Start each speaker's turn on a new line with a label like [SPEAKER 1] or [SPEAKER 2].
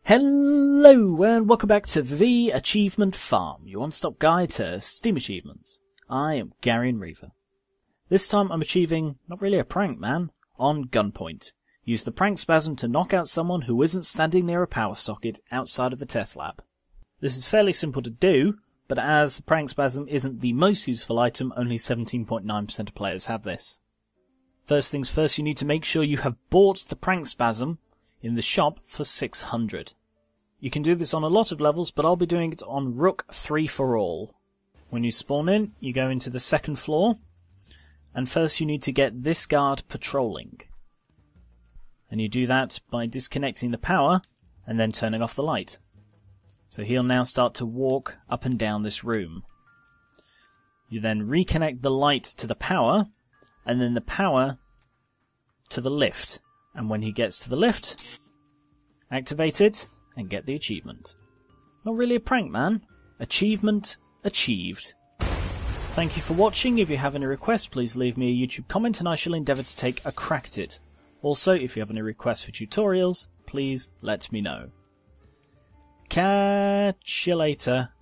[SPEAKER 1] Hello and welcome back to the Achievement Farm, your one-stop guide to Steam achievements. I am Gary Reaver. This time I'm achieving, not really a prank man, on Gunpoint. Use the prank spasm to knock out someone who isn't standing near a power socket outside of the test lab. This is fairly simple to do, but as the prank spasm isn't the most useful item, only 17.9% of players have this. First things first, you need to make sure you have bought the prank spasm in the shop for 600. You can do this on a lot of levels, but I'll be doing it on Rook 3 for all. When you spawn in, you go into the second floor, and first you need to get this guard patrolling. And you do that by disconnecting the power and then turning off the light. So he'll now start to walk up and down this room. You then reconnect the light to the power, and then the power to the lift. And when he gets to the lift, activate it and get the achievement. Not really a prank, man. Achievement achieved. Thank you for watching. If you have any requests, please leave me a YouTube comment and I shall endeavour to take a crack at it. Also, if you have any requests for tutorials, please let me know. Catch you later.